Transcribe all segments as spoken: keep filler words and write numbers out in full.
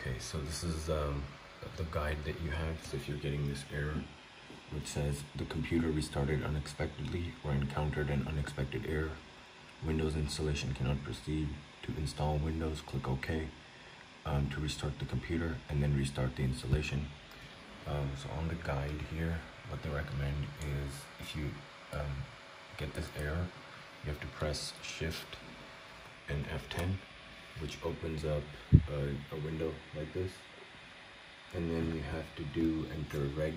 Okay, so this is um, the guide that you have. So if you're getting this error, which says the computer restarted unexpectedly or encountered an unexpected error, Windows installation cannot proceed. To install Windows, click OK. Um, to restart the computer and then restart the installation. Um, so on the guide here, what they recommend is if you um, get this error, you have to press Shift and F ten, which opens up a, a window like this, and then you have to do enter reg,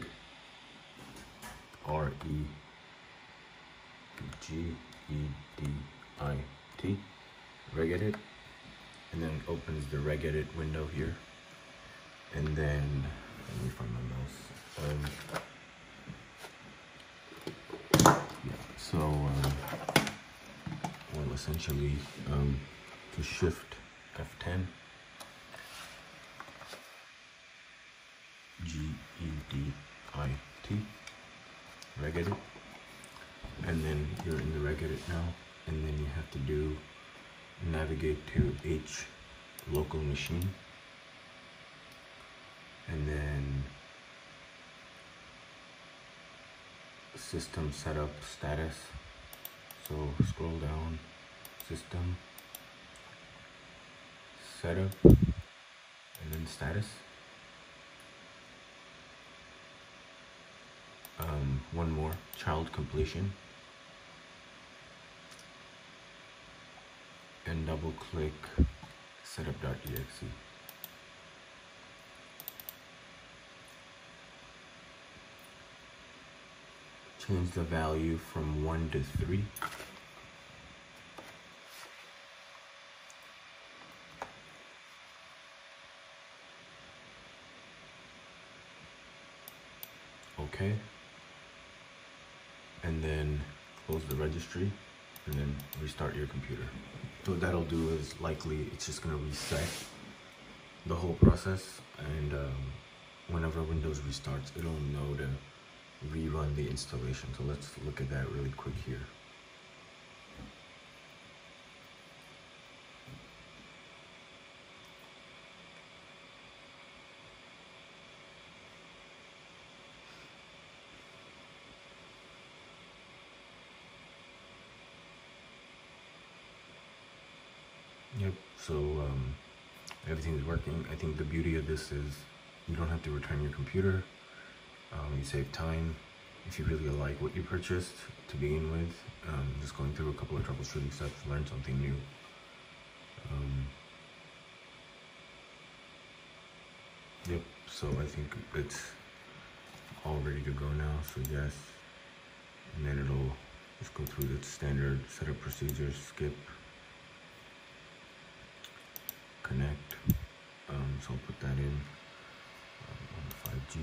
R E G E D I T, regedit, and then it opens the regedit window here. And then let me find my mouse. Um, yeah, so um, well, essentially um, to Shift F ten, G E D I T, regedit, and then you're in the regedit now, and then you have to do navigate to H local machine, and then system setup status. So scroll down, system setup, and then status. Um, one more, child completion, and double click setup.exe. Change the value from one to three. Okay. And then close the registry and then restart your computer. So what that'll do is likely it's just gonna reset the whole process, and um, whenever Windows restarts, it'll know to rerun the installation. So let's look at that really quick here. Yep, so um, everything's working. I think the beauty of this is you don't have to return your computer. Um, you save time. If you really like what you purchased to begin with, um, just going through a couple of troubleshooting steps, learn something new. Um, yep, so I think it's all ready to go now, so yes. And then it'll just go through the standard setup procedures, skip, connect. Um, so I'll put that in um, on five G.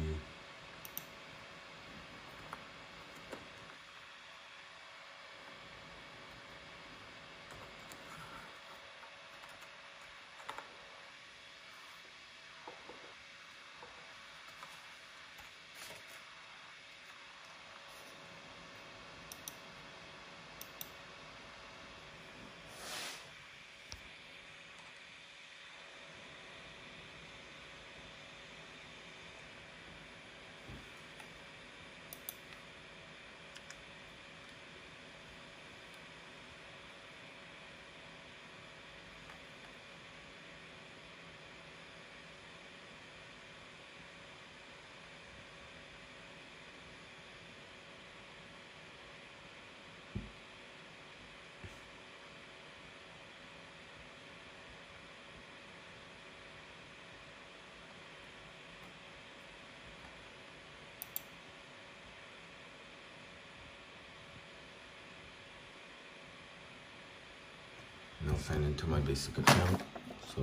And I'll sign into my basic account. So,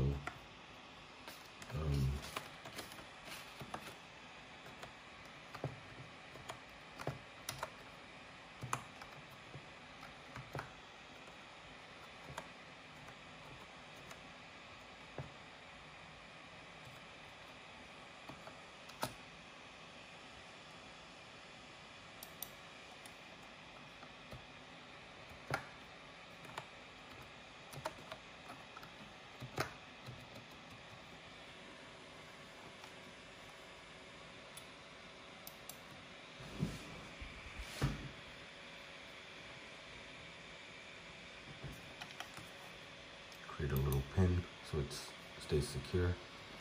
um, added a little pin so it stays secure.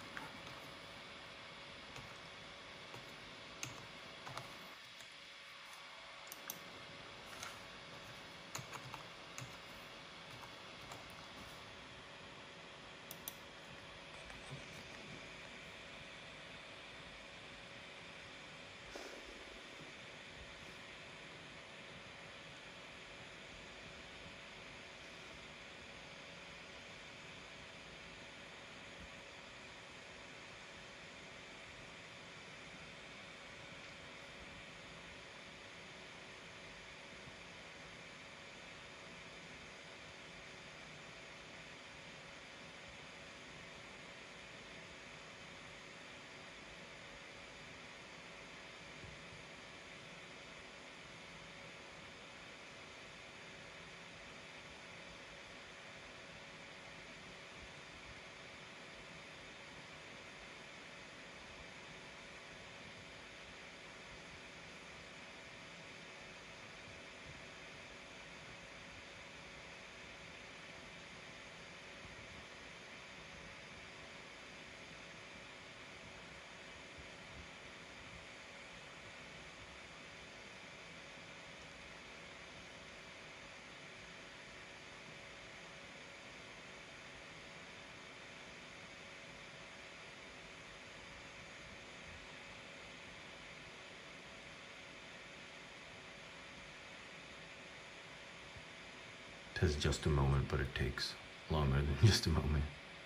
It has just a moment, but it takes longer than just a moment.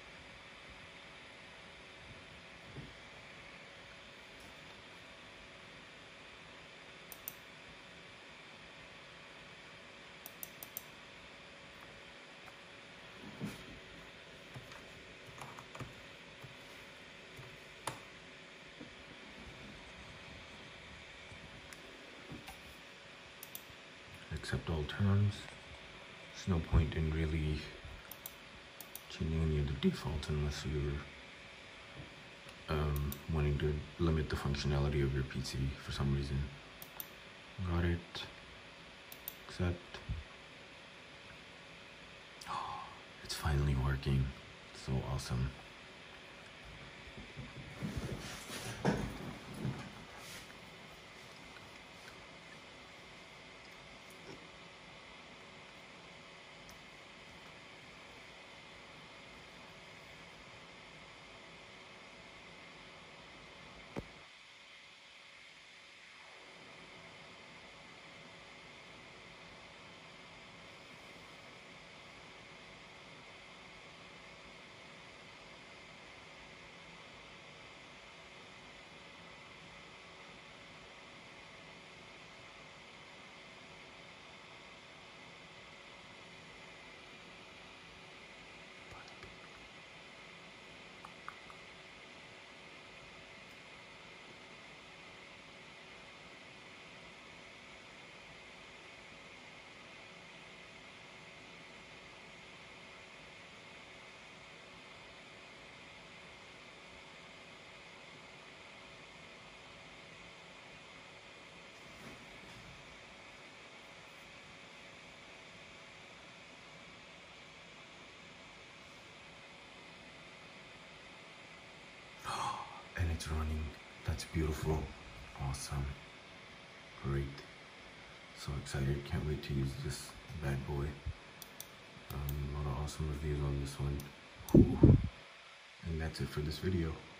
Accept all terms. There's no point in really changing any of the defaults unless you're um, wanting to limit the functionality of your P C for some reason. Got it. Accept. Oh, it's finally working. So awesome. It's running. That's beautiful. Awesome. Great. So excited. Can't wait to use this bad boy. Um, a lot of awesome reviews on this one. Ooh. And that's it for this video.